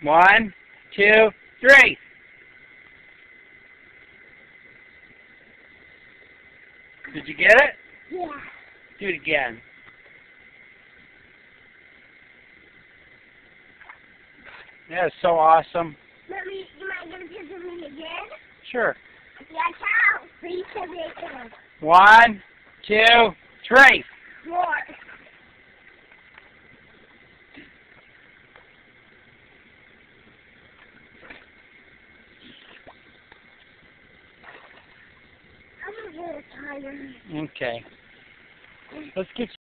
1, 2, 3. Did you get it? Yeah. Do it again. That is so awesome. Mommy, you mind gonna give it me again? Sure. Yeah, ciao. Please give me again. 1, 2, 3. More. I'm a little tired. Okay. Let's get